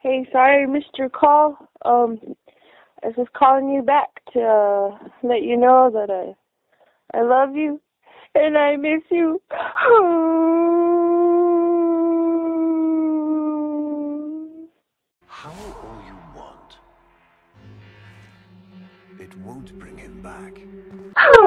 Hey, sorry I missed your call. I was just calling you back to let you know that I love you and I miss you. Howl all you want. It won't bring him back.